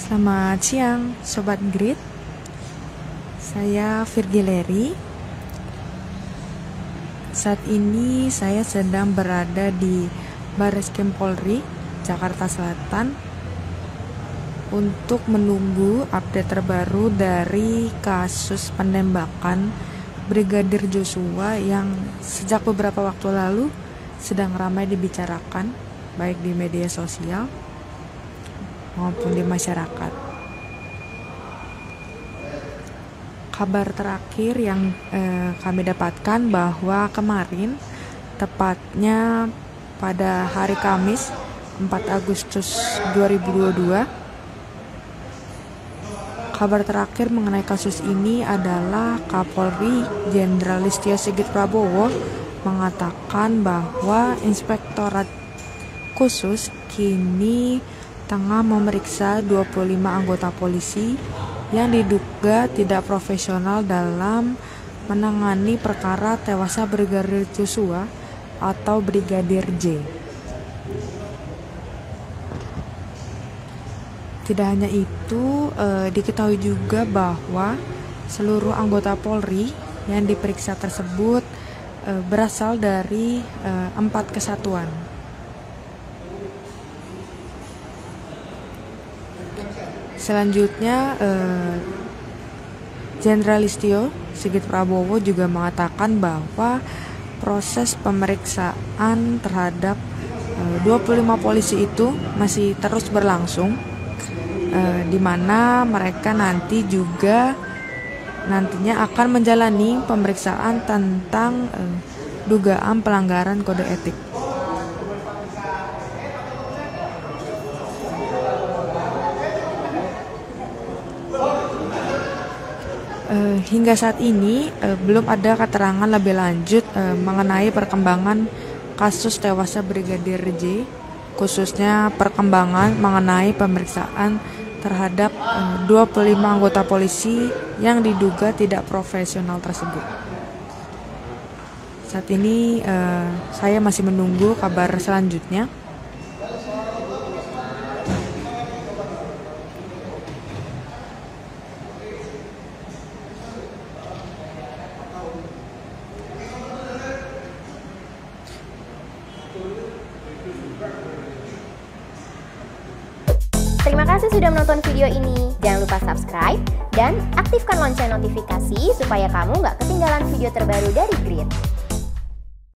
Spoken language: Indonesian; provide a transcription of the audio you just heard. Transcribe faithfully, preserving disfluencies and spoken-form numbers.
Selamat siang, Sobat Grid. Saya Virgileri. Saat ini saya sedang berada di Barreskrim Polri, Jakarta Selatan, untuk menunggu update terbaru dari kasus penembakan Brigadir Joshua yang sejak beberapa waktu lalu sedang ramai dibicarakan, baik di media sosial maupun di masyarakat. Kabar terakhir yang eh, kami dapatkan bahwa kemarin, tepatnya pada hari Kamis empat Agustus dua ribu dua puluh dua, kabar terakhir mengenai kasus ini adalah Kapolri Jenderal Listio Sigit Prabowo mengatakan bahwa Inspektorat Khusus kini tengah memeriksa dua puluh lima anggota polisi yang diduga tidak profesional dalam menangani perkara tewasnya Brigadir Joshua atau Brigadir J. Tidak hanya itu, eh, diketahui juga bahwa seluruh anggota Polri yang diperiksa tersebut eh, berasal dari eh, empat kesatuan. Selanjutnya, eh, Jenderal Listio Sigit Prabowo juga mengatakan bahwa proses pemeriksaan terhadap eh, dua puluh lima polisi itu masih terus berlangsung. Uh, di mana mereka nanti juga nantinya akan menjalani pemeriksaan tentang uh, dugaan pelanggaran kode etik. Uh, hingga saat ini uh, belum ada keterangan lebih lanjut uh, mengenai perkembangan kasus tewasnya Brigadir J, khususnya perkembangan mengenai pemeriksaan terhadap uh, dua puluh lima anggota polisi yang diduga tidak profesional tersebut. Saat ini uh, saya masih menunggu kabar selanjutnya. Terima kasih sudah menonton video ini. Jangan lupa subscribe dan aktifkan lonceng notifikasi supaya kamu nggak ketinggalan video terbaru dari Grid.